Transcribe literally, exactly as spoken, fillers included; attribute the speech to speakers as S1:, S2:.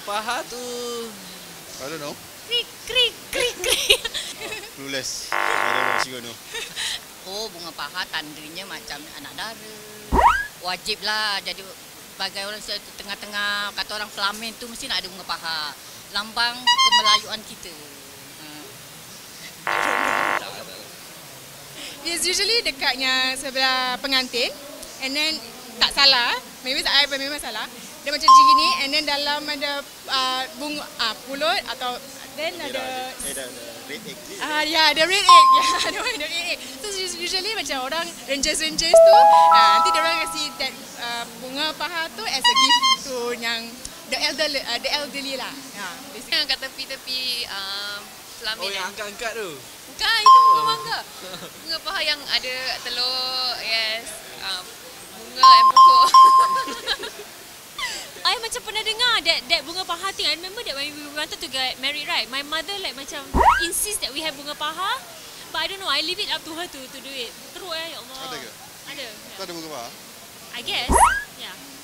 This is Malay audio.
S1: pahar tu,
S2: I don't know.
S3: Krik, krik, krik, krik.
S2: Uh, clueless. I don't know. She gonna know.
S4: Oh, bunga pahar tandanya macam anak dara. Wajiblah jadi sebagai orang tengah-tengah, kata orang Flamen tu mesti nak ada bunga pahar. Lambang kemelayuan kita.
S5: It's usually dekatnya sebelah pengantin, and then tak salah, maybe saya memang salah. Dia macam gini, and then dalam ada uh, bunga uh, pulut atau then ada
S2: Eh, dah, dah, red egg.
S5: ah ya, ada red egg. Ya, ada red egg. So usually macam orang rangers-rangers tu, uh, nanti dia orang kasi that uh, bunga pahar tu as a gift to yang the elderly, uh, the elderly lah. Ya, basically.
S3: Yang kat tepi-tepi um, Flamen.
S1: oh yang angkat-angkat tu.
S3: Bukan, itu bunga mangga. Bunga pahar yang ada telur, yes. Um, bunga and pokok.
S6: I macam pernah dengar that that bunga pahar thing. I remember that when we wanted to get married, right? My mother like macam insist that we have bunga pahar, but I don't know. I leave it up to her to to do it. Teruk eh, ya Allah.
S2: Ada ke?
S6: Ada.
S2: Kau ada bunga pahar?
S6: I guess. Yeah.